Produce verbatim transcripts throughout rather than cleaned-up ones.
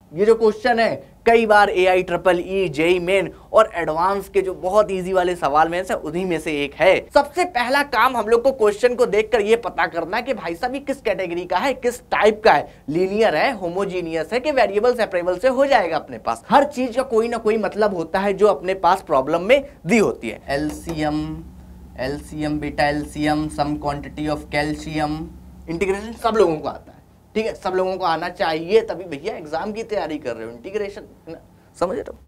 ये जो क्वेश्चन है कई बार A I triple E JEE Main और एडवांस के जो बहुत इजी वाले सवाल में से उन्हीं में से एक है। सबसे पहला काम हम लोग को क्वेश्चन को देखकर ये पता करना है कि भाई साहब ये किस कैटेगरी का है, किस टाइप का है, लीनियर है, होमोजीनियस है कि वेरिएबल सेपरेबल से हो जाएगा। अपने पास हर चीज का कोई ना कोई मतलब होता है जो अपने पास प्रॉब्लम में दी होती है। LCM, LCM beta LCM, some quantity of calcium, integration सब लोगों को आता है, ठीक है, सब लोगों को आना चाहिए, तभी भैया एग्जाम की तैयारी कर रहे हो। इंटीग्रेशन समझ रहे हो।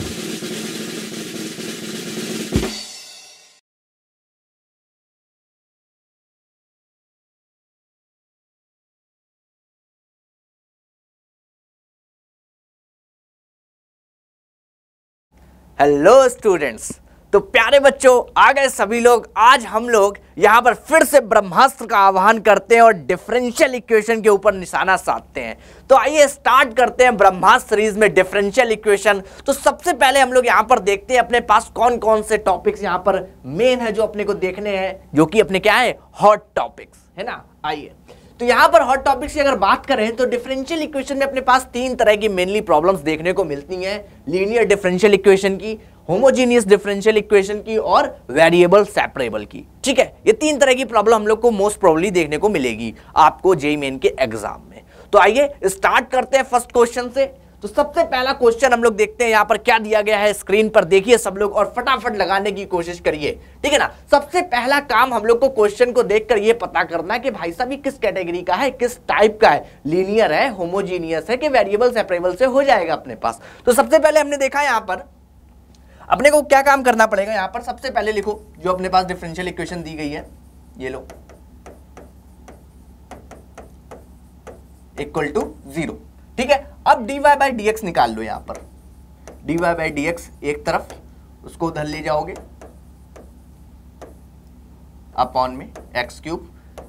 हेलो स्टूडेंट्स, तो प्यारे बच्चों आ गए सभी लोग। आज हम लोग यहां पर फिर से ब्रह्मास्त्र का आह्वान करते हैं और डिफरेंशियल इक्वेशन के ऊपर निशाना साधते हैं। तो आइए स्टार्ट करते हैं ब्रह्मास्त्र सीरीज में डिफरेंशियल इक्वेशन। तो सबसे पहले हम लोग यहां पर देखते हैं अपने पास कौन कौन से टॉपिक्स यहां पर मेन है जो अपने को देखने हैं, जो कि अपने क्या है, हॉट टॉपिक्स है ना। आइए तो यहां पर हॉट टॉपिक्स की अगर बात करें तो डिफरेंशियल इक्वेशन में अपने पास तीन तरह की मेनली प्रॉब्लम्स देखने को मिलती हैं। लीनियर डिफरेंशियल इक्वेशन की, होमोजीनियस डिफरेंशियल इक्वेशन की और वेरिएबल सेपरेबल की, ठीक है। ये तीन तरह की प्रॉब्लम हम लोग को मोस्ट प्रोबेबली देखने को मिलेगी आपको जेईई मेन के एग्जाम में। तो आइए स्टार्ट करते हैं फर्स्ट क्वेश्चन से। तो सबसे पहला क्वेश्चन हम लोग देखते हैं यहां पर क्या दिया गया है, स्क्रीन पर देखिए सब लोग और फटाफट लगाने की कोशिश करिए, ठीक है ना। सबसे पहला काम हम लोग को क्वेश्चन को देखकर यह पता करना है कि भाई साहब ये किस कैटेगरी का है, किस टाइप का है, लीनियर है, होमोजीनियस है कि वेरिएबल सेपरेबल से हो जाएगा अपने पास। तो सबसे पहले हमने देखा यहां पर अपने को क्या काम करना पड़ेगा। यहां पर सबसे पहले लिखो जो अपने पास डिफरेंशियल इक्वेशन दी गई है, ये लो इक्वल टू जीरो, ठीक है। अब dy बाई डी एक्स निकाल लो। यहां पर dy बाई डी एक्स एक तरफ, उसको उधर ले जाओगे अपॉन में एक्स क्यूब।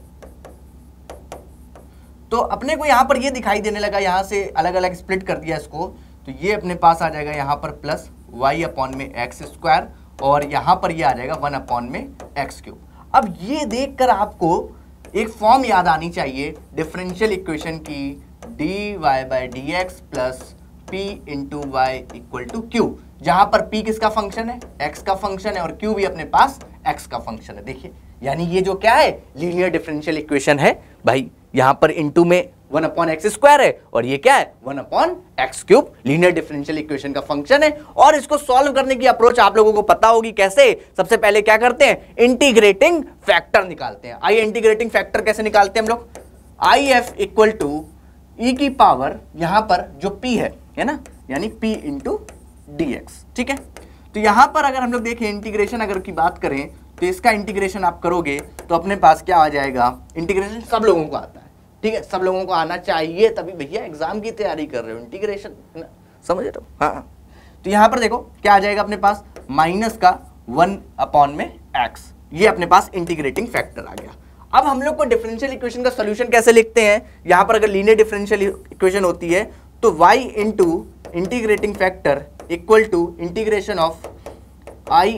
तो अपने को यहां पर ये दिखाई देने लगा, यहां से अलग अलग स्प्लिट कर दिया इसको, तो ये अपने पास आ जाएगा यहां पर प्लस वाई अपॉन में एक्स स्क्वायर और यहां पर ये आ जाएगा वन अपॉन में एक्स क्यूब। अब ये देखकर आपको एक फॉर्म याद आनी चाहिए डिफरेंशियल इक्वेशन की, d y by d x plus p into y equal to q, जहां पर p किसका फंक्शन है, x का फंक्शन है और q भी अपने पास x का फंक्शन है। देखिए यानी ये जो क्या है, लीनियर डिफरेंशियल इक्वेशन है भाई। यहां पर इंटू में वन अपॉन एक्स स्क्वायर है और ये क्या है, one upon x cube, linear differential equation का फंक्शन है। और इसको सॉल्व करने की अप्रोच आप लोगों को पता होगी कैसे। सबसे पहले क्या करते हैं, इंटीग्रेटिंग फैक्टर निकालते हैं। आइए इंटीग्रेटिंग फैक्टर कैसे निकालते हैं हम लोग, I F equal to e की पावर यहां पर जो p है है ना, यानी p इंटू डी एक्स, ठीक है। तो यहां पर अगर हम लोग देखें इंटीग्रेशन अगर की बात करें तो इसका इंटीग्रेशन आप करोगे तो अपने पास क्या आ जाएगा, इंटीग्रेशन सब लोगों को आता है, ठीक है, सब लोगों को आना चाहिए, तभी भैया एग्जाम की तैयारी कर रहे हो। इंटीग्रेशन समझ रहे हो, हाँ। तो यहां पर देखो क्या आ जाएगा अपने पास, माइनस का वन अपॉन में एक्स, ये अपने पास इंटीग्रेटिंग फैक्टर आ गया। अब हम लोग को डिफरेंशियल इक्वेशन का सॉल्यूशन कैसे लिखते हैं, यहां पर अगर लीनियर डिफरेंशियल इक्वेशन होती है तो y into integrating factor equal to integration of I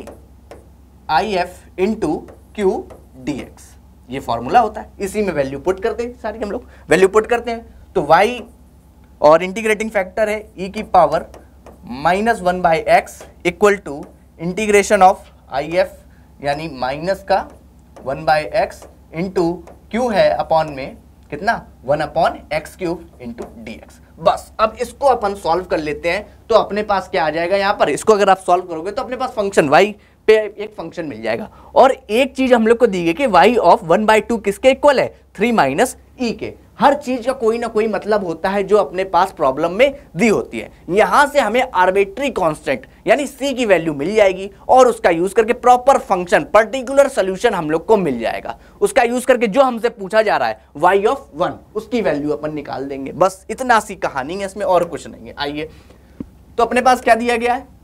I F into q d x, ये फॉर्मूला होता है। इसी में वैल्यू पुट करते हैं, सारी हम लोग वैल्यू पुट करते हैं। तो y और इंटीग्रेटिंग फैक्टर है e की power minus one by x equal to integration of I F यानी माइनस का one by x into q है अपॉन में कितना, one upon x cube into d x. बस अब इसको अपन सॉल्व कर लेते हैं तो अपने पास क्या आ जाएगा, यहां पर इसको अगर आप सॉल्व करोगे तो अपने पास फंक्शन y पे एक फंक्शन मिल जाएगा। और एक चीज हम लोग को दी गई कि y of one by two किसके इक्वल है, थ्री माइनस ई के। हर चीज का कोई ना कोई मतलब होता है जो अपने पास प्रॉब्लम में दी होती है। यहां से हमें आर्बिट्री कांस्टेंट यानी c की वैल्यू मिल जाएगी और उसका यूज करके प्रॉपर फंक्शन, पर्टिकुलर सॉल्यूशन हम लोग को मिल जाएगा। उसका यूज करके जो हमसे पूछा जा रहा है y ऑफ वन, उसकी वैल्यू अपन निकाल देंगे। बस इतना सी कहानी है इसमें, और कुछ नहीं है। आइए तो अपने पास क्या दिया गया है,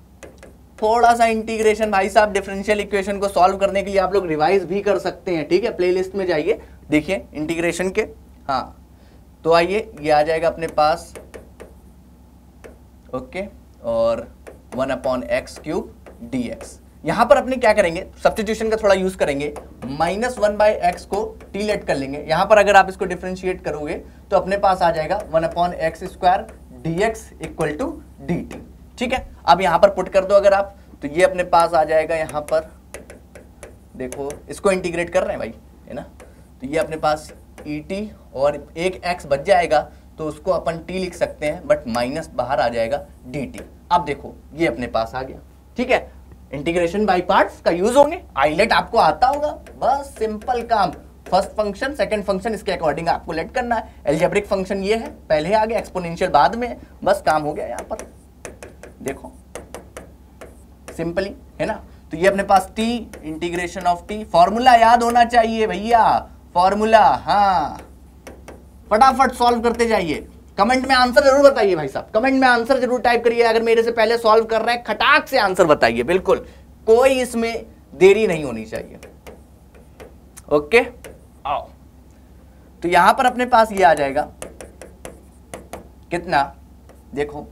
थोड़ा सा इंटीग्रेशन भाई साहब डिफरेंशियल इक्वेशन को सॉल्व करने के लिए आप लोग रिवाइज भी कर सकते हैं, ठीक है। प्लेलिस्ट में जाइए, देखिए इंटीग्रेशन के, हाँ। तो आइए ये आ जाएगा अपने पास, ओके, और one upon x cube d x. यहां पर अपने क्या करेंगे, सब्स्टिट्यूशन का थोड़ा यूज करेंगे, माइनस वन बाई एक्स को टी लेट कर लेंगे। यहां पर अगर आप इसको डिफरेंशिएट करोगे तो अपने पास आ जाएगा one upon x square d x equal to d t. ठीक है, अब यहां पर पुट कर दो अगर आप, तो ये अपने पास आ जाएगा यहां पर, देखो इसको इंटीग्रेट कर रहे हैं भाई, है ना, तो ये अपने पास ई टी और एक x बच जाएगा, तो उसको अपन t लिख सकते हैं, बट माइनस बाहर आ जाएगा dt। अब देखो ये अपने पास आ गया। ठीक है, इंटीग्रेशन बाय पार्ट्स का यूज होंगे, आइलेट आपको आता होगा, बस सिंपल काम, फर्स्ट फंक्शन सेकंड फंक्शन इसके अकॉर्डिंग आपको लेट करना है। एल्जेब्रिक फंक्शन ये है, पहले आ गया, एक्सपोनेंशियल बाद में, बस काम हो गया। यहाँ पर देखो सिंपली, है ना, तो ये अपने पास t integration of t, formula याद होना चाहिए भैया, फॉर्मूला, हाँ फटाफट सॉल्व करते जाइए। कमेंट में आंसर जरूर बताइए भाई साहब, कमेंट में आंसर जरूर टाइप करिए। अगर मेरे से पहले सॉल्व कर रहे हैं खटाक से आंसर बताइए, बिल्कुल कोई इसमें देरी नहीं होनी चाहिए। ओके, आओ, तो यहां पर अपने पास ये आ जाएगा कितना, देखो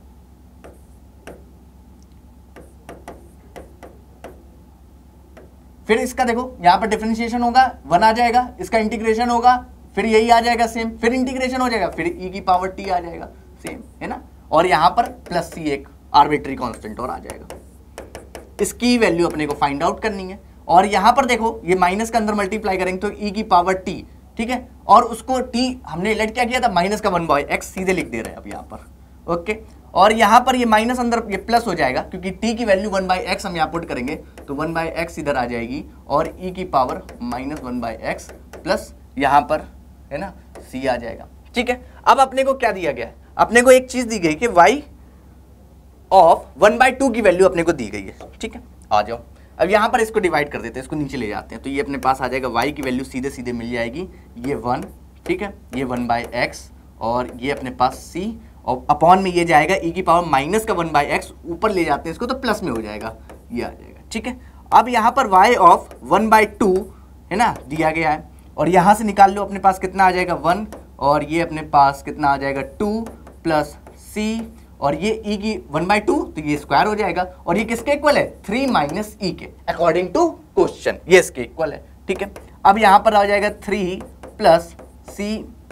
फिर इसका देखो यहां पर डिफरेंशिएशन होगा, वन आ जाएगा, इसका इंटीग्रेशन होगा, फिर यही आ जाएगा सेम, फिर इंटीग्रेशन हो जाएगा, फिर e की पावर t आ जाएगा सेम, है ना, और यहां पर प्लस c एक आर्बिट्री कांस्टेंट और आ जाएगा। इसकी वैल्यू अपने को फाइंड आउट करनी है, और यहां पर देखो ये माइनस के अंदर मल्टीप्लाई करेंगे तो e की पावर t, ठीक है, और उसको t हमने लेट क्या किया था, माइनस का वन बाई एक्स सीधे लिख दे रहे हैं अब यहाँ पर। ओके, और यहाँ पर ये माइनस अंदर ये प्लस हो जाएगा, क्योंकि t की वैल्यू वन बाई एक्स हम यहाँ पुट करेंगे, तो वन बाई एक्स इधर आ जाएगी, और e की power minus one by x plus यहाँ पर, है ना, c आ जाएगा। ठीक है, अब अपने को क्या दिया गया है, अपने को एक चीज दी गई कि y of one by two की वैल्यू अपने को दी गई है। ठीक है, आ जाओ, अब यहाँ पर इसको डिवाइड कर देते हैं, इसको नीचे ले जाते हैं, तो ये अपने पास आ जाएगा y की वैल्यू सीधे सीधे मिल जाएगी, ये वन, ठीक है, ये वन बाई एक्स, और ये अपने पास c, और अपॉन में ये जाएगा e की पावर माइनस का वन बाई एक्स, ऊपर ले जाते हैं इसको तो प्लस में हो जाएगा, ये आ जाएगा। ठीक है, अब यहाँ पर y of one by two, है ना, दिया गया है, और यहाँ से निकाल लो, अपने पास कितना आ जाएगा वन, और ये अपने पास कितना आ जाएगा टू प्लस c, और ये e की वन बाई टू, तो ये स्क्वायर हो जाएगा, और ये किसके इक्वल है, थ्री माइनस ई के, अकॉर्डिंग टू क्वेश्चन ये इसके इक्वल है। ठीक है, अब यहाँ पर आ जाएगा three plus c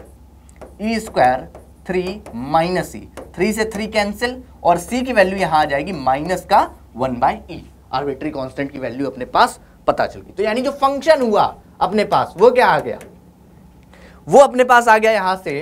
e square three minus e, three से थ्री कैंसिल, और c की वैल्यू यहाँ आ जाएगी माइनस का one by e, arbitrary constant की वैल्यू अपने पास पता चल गई। तो यानी जो फंक्शन हुआ अपने पास वो क्या आ गया, वो अपने पास आ गया यहां से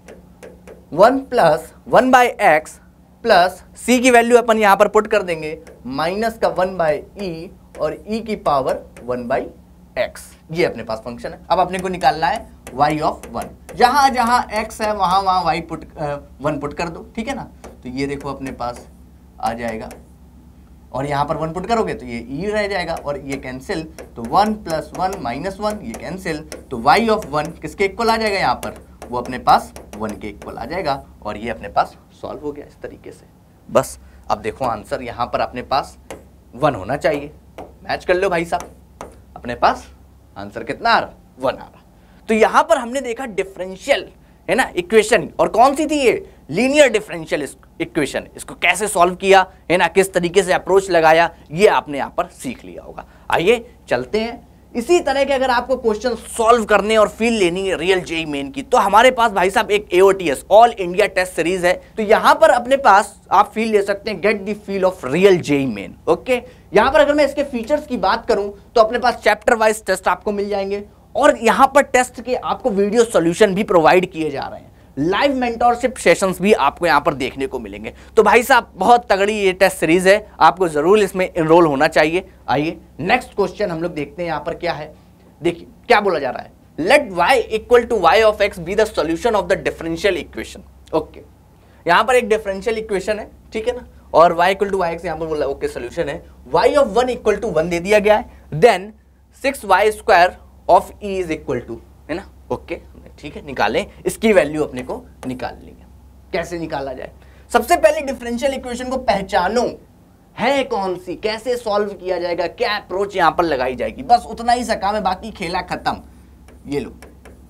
one plus one by x plus c की वैल्यू अपन यहां पर पुट कर देंगे माइनस का वन बाई ई, और ई की पावर वन बाई एक्स, ये अपने पास फंक्शन है। अब अपने को निकालना है y ऑफ वन, जहां जहां x है वहां वहां y पुट वन पुट कर दो, ठीक है ना, तो ये देखो अपने पास आ जाएगा, और यहाँ पर वन पुट करोगे तो ये e रह जाएगा, और ये कैंसिल, तो one plus one minus one, ये कैंसिल, तो y ऑफ वन किसके इक्वल आ जाएगा यहाँ पर, वो अपने पास वन के इक्वल आ जाएगा, और ये अपने पास सॉल्व हो गया इस तरीके से। बस अब देखो आंसर यहाँ पर अपने पास वन होना चाहिए, मैच कर लो भाई साहब, अपने पास आंसर कितना आ रहा, वन आ रहा। तो यहाँ पर हमने देखा डिफरेंशियल, है ना, इक्वेशन, और कौन सी थी ये, लीनियर डिफरेंशियल इक्वेशन, इसको कैसे सॉल्व किया, है ना, किस तरीके से अप्रोच लगाया, ये आपने यहाँ पर सीख लिया होगा। आइए चलते हैं, इसी तरह के अगर आपको क्वेश्चन सॉल्व करने और फील लेनी है रियल जेई मेन की, तो हमारे पास भाई साहब एक A O T S all India test series है, तो यहाँ पर अपने पास आप फील ले सकते हैं, get the feel of real JEE Main. Okay, यहाँ पर अगर मैं इसके फीचर्स की बात करूं तो अपने पास चैप्टर वाइज टेस्ट आपको मिल जाएंगे, और यहाँ पर टेस्ट के आपको वीडियो सॉल्यूशन भी प्रोवाइड किए जा रहे हैं, लाइव मेंटोरशिप सेशंस भी आपको यहाँ पर देखने को मिलेंगे। तो भाई साहब बहुत तगड़ी ये टेस्ट सीरीज है, आपको जरूर इसमें एनरोल होना चाहिए। आइए नेक्स्ट क्वेश्चन हम लोग देखते हैं यहाँ पर क्या है। देखिए क्या बोला जा रहा है, let y equal to y of x be the solution of the differential equation. Okay, यहाँ पर एक डिफरेंशियल इक्वेशन है, ठीक है ना, और y equal to y x यहाँ पर बोला ओके सोल्यूशन है, y of one equal to one दे दिया गया है, then six y square of e is equal to, है ना, ओके ठीक है, निकालें, इसकी वैल्यू अपने को निकाल लेंगे। कैसे निकाला जाए, सबसे पहले डिफरेंशियल इक्वेशन को पहचानो है कौन सी, कैसे सॉल्व किया जाएगा, क्या अप्रोच यहां पर लगाई जाएगी, बस उतना ही सा काम है, बाकी खेला खत्म। ये लो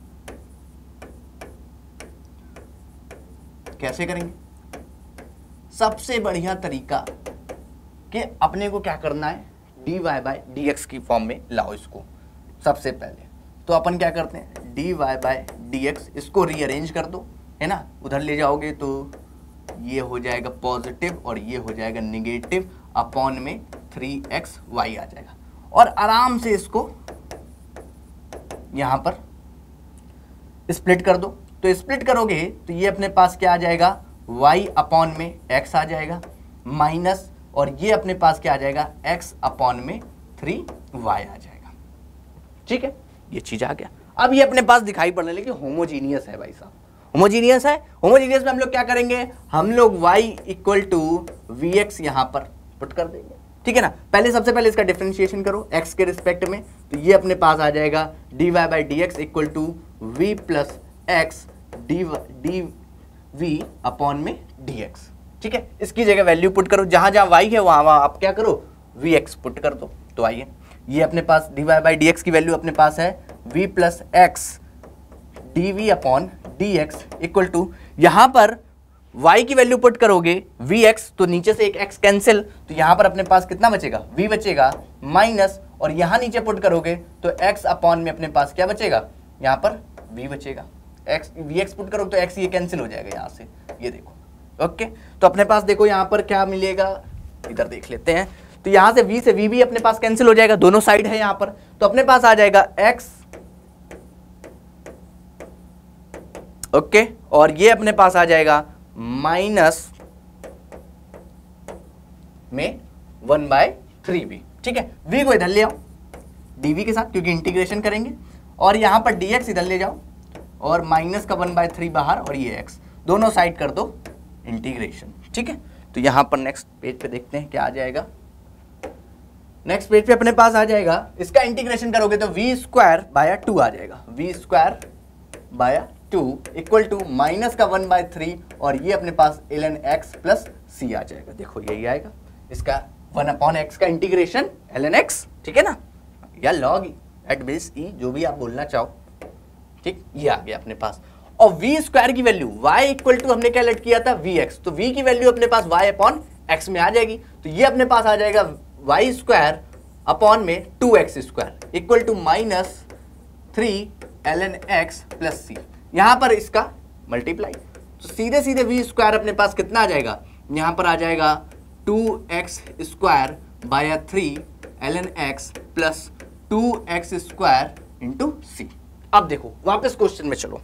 कैसे करेंगे, सबसे बढ़िया तरीका कि अपने को क्या करना है, d y by d x की फॉर्म में लाओ इसको। सबसे पहले तो अपन क्या करते हैं, d y by d x, इसको रीअरेंज कर दो, है ना, उधर ले जाओगे तो ये हो जाएगा पॉजिटिव और ये हो जाएगा निगेटिव अपॉन में थ्री एक्स वाई आ जाएगा। और आराम से इसको यहां पर स्प्लिट कर दो। तो स्प्लिट करोगे तो ये अपने पास क्या आ जाएगा, y अपॉन में x आ जाएगा माइनस, और ये अपने पास क्या आ जाएगा, x अपॉन में थ्री वाई आ जाएगा। ठीक है, ये चीज आ गया। अब ये अपने पास दिखाई पड़ने लगी होमोजीनियस है भाई साहब, होमोजीनियस है। होमोजीनियस में हम लोग क्या करेंगे, हम लोग y equal to v x यहां पर पुट कर देंगे। ठीक है ना, पहले सबसे पहले इसका डिफरेंशिएशन करो x के रिस्पेक्ट में, तो ये अपने पास आ जाएगा d y by d x equal to v plus x d d v upon में डी एक्स। ठीक है, इसकी जगह वैल्यू पुट करो, जहां जहां y है वहां वहां आप क्या करो, वी एक्स पुट कर दो। तो आइए, ये अपने पास d y by d x की वैल्यू अपने पास है v plus x d v upon d x equal to, यहां पर y की वैल्यू पुट करोगे vx, तो नीचे से एक x कैंसिल, तो यहां पर अपने पास कितना बचेगा, v बचेगा माइनस, और यहां नीचे पुट करोगे तो x अपॉन में अपने पास क्या बचेगा, यहां पर v बचेगा। x vx पुट करोगे तो x ये कैंसिल हो जाएगा यहां से, ये देखो। ओके, तो अपने पास देखो यहां पर क्या मिलेगा, इधर देख लेते हैं। तो यहां से v से v भी अपने पास कैंसिल हो जाएगा, दोनों साइड है यहां पर, तो अपने पास आ जाएगा x। ओके, और ये अपने पास आ जाएगा माइनस में वन बाय थ्री बी। ठीक है, v को इधर ले आओ dv के साथ, क्योंकि इंटीग्रेशन करेंगे, और यहां पर dx इधर ले जाओ, और माइनस का वन बाय थ्री बाहर, और ये x दोनों साइड कर दो इंटीग्रेशन। ठीक है, तो यहां पर नेक्स्ट पेज पे देखते हैं क्या आ जाएगा। नेक्स्ट पेज पे अपने पास आ जाएगा, इसका इंटीग्रेशन करोगे तो वी स्क्वायर बाय टू आ जाएगा, v square by two equal to minus का वन बाय थ्री, और ये अपने पास l N x plus c आ जाएगा। देखो यही आएगा, इसका वन अपॉन एक्स का इंटीग्रेशन एल एन एक्स, ठीक है ना, या लॉग एट बेस ई, जो भी आप बोलना चाहो। ठीक, ये आ गया अपने पास। और v स्क्वायर की वैल्यू y इक्वल टू हमने क्या लेट किया था, vx, तो v की वैल्यू अपने पास y अपॉन x में आ जाएगी, तो ये अपने पास आ जाएगा y स्क्वायर अपॉन में two x square equal to minus three l N x plus c. यहां पर इसका मल्टीप्लाई, तो सीधे सीधे v स्क्वायर अपने पास कितना आ जाएगा, यहां पर आ जाएगा two x square by three l N x plus two x square into c. अब देखो वापस क्वेश्चन में चलो,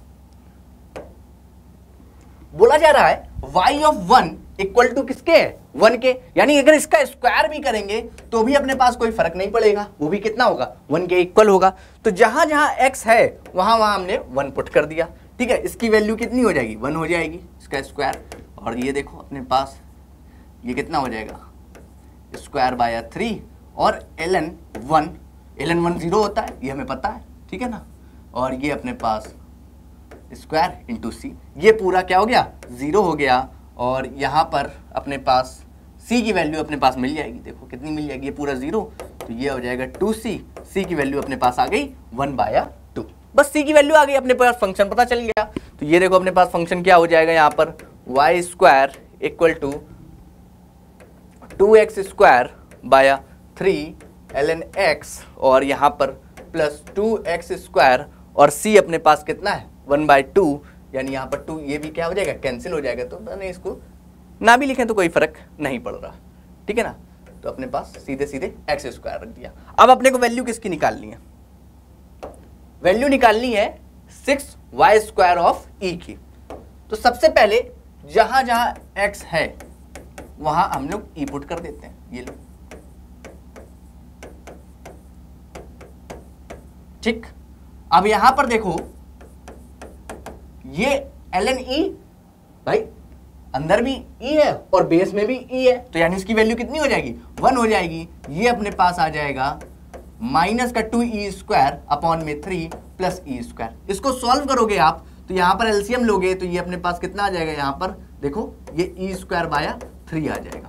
बोला जा रहा है y of one equal to किसके है, वन के, यानी अगर इसका स्क्वायर भी करेंगे तो भी अपने पास कोई फर्क नहीं पड़ेगा, वो भी कितना होगा, वन के इक्वल होगा। तो जहां जहां x है वहां वहां हमने वन पुट कर दिया। ठीक है, इसकी वैल्यू कितनी हो जाएगी, वन हो जाएगी इसका स्क्वायर, और ये देखो अपने पास ये कितना हो जाएगा, स्क्वायर बाय थ्री, और L N one, l N one zero होता है, ये हमें पता है। ठीक है ना, और ये अपने पास स्क्वायर इंटू सी, ये पूरा क्या हो गया, जीरो हो गया, और यहाँ पर अपने पास c की वैल्यू अपने पास मिल जाएगी। देखो कितनी मिल जाएगी, ये पूरा जीरो, तो ये हो जाएगा टू सी, c की वैल्यू अपने पास आ गई वन बाय टू, बस c की वैल्यू आ गई, अपने पास फंक्शन पता चल गया। तो ये देखो अपने पास फंक्शन क्या हो जाएगा, यहाँ पर y square equal to two x square by three l N x, और यहाँ पर प्लस टू एक्स स्क्वायर, और c अपने पास कितना है, वन बाय टू, यानी यहाँ पर टू, ये भी क्या हो जाएगा, कैंसिल हो जाएगा, तो मैंने इसको ना भी लिखें तो कोई फर्क नहीं पड़ रहा। ठीक है ना, तो अपने पास सीधे सीधे एक्स स्क्वायर रख दिया। अब अपने को वैल्यू किसकी निकालनी है, वैल्यू निकालनी है six y square of e की। तो सबसे पहले जहां जहां एक्स है वहां हम लोग ई पुट कर देते हैं, ये लो। ठीक, अब यहां पर देखो ये एल एन ई, भाई अंदर भी ई है और बेस में भी ई है, तो यानी इसकी वैल्यू कितनी हो जाएगी, वन हो जाएगी। ये अपने पास आ जाएगा माइनस का टू ई स्क्वायर अपॉन में थ्री प्लस ई स्क्वायर। इसको सॉल्व करोगे आप तो यहाँ पर एलसीएम लोगे तो ये अपने पास कितना आ जाएगा, यहाँ पर देखो ये ई स्क्वायर बाय थ्री आ जाएगा।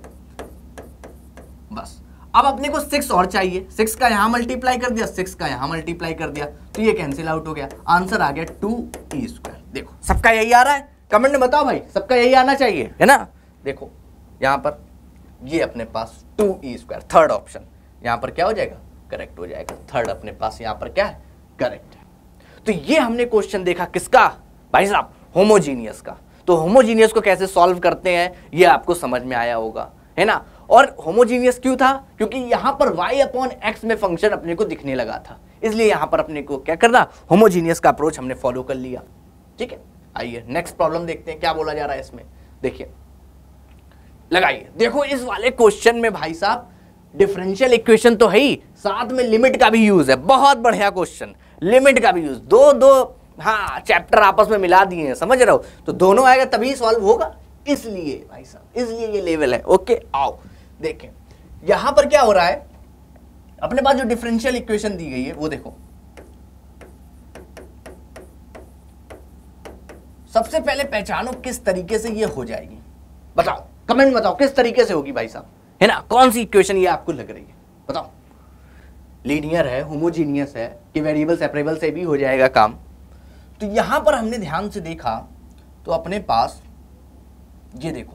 बस अब अपने को सिक्स और चाहिए, सिक्स का यहाँ मल्टीप्लाई कर दिया, सिक्स का यहाँ मल्टीप्लाई कर दिया, तो ये कैंसिल आउट हो गया, आंसर आ गया टू ई स्क्वायर। देखो सबका यही आ रहा है, कमेंट में बताओ भाई सबका यही आना चाहिए, है ना। देखो यहाँ पर ये अपने पास two e square, third option यहाँ पर क्या हो जाएगा, करेक्ट हो जाएगा। थर्ड अपने पास यहाँ पर क्या है, करेक्ट है। तो ये हमने क्वेश्चन देखा किसका भाई साहब, होमोजीनियस का। तो होमोजीनियस को कैसे सॉल्व करते हैं ये आपको समझ में आया होगा, है ना। और होमोजीनियस क्यों था, क्योंकि यहां पर y अपॉन एक्स में फंक्शन अपने को दिखने लगा था, इसलिए यहां पर अपने को क्या करना, होमोजीनियस का अप्रोच हमने फॉलो कर लिया। ठीक है, आइए नेक्स्ट प्रॉब्लम देखते हैं क्या बोला जा रहा है इसमें। देखिए लगाइए, देखो इस वाले क्वेश्चन में भाई साहब डिफरेंशियल इक्वेशन तो है ही, साथ में लिमिट का भी यूज है। बहुत बढ़िया क्वेश्चन, लिमिट का भी यूज, दो दो हाँ चैप्टर आपस में मिला दिए हैं, समझ रहे हो, तो दोनों आएगा तभी सॉल्व होगा, इसलिए भाई साहब, इसलिए ये लेवल है। ओके आओ देखें यहां पर क्या हो रहा है, अपने पास जो डिफरेंशियल इक्वेशन दी गई है वो देखो। सबसे पहले पहचानो किस तरीके से ये हो जाएगी, बताओ कमेंट बताओ किस तरीके से होगी भाई साहब, है ना, कौन सी इक्वेशन ये आपको लग रही है बताओ। लीनियर है, होमोजीनियस है कि वेरिएबल सेपरेबल से भी हो जाएगा काम। तो यहां पर हमने ध्यान से देखा तो अपने पास ये देखो,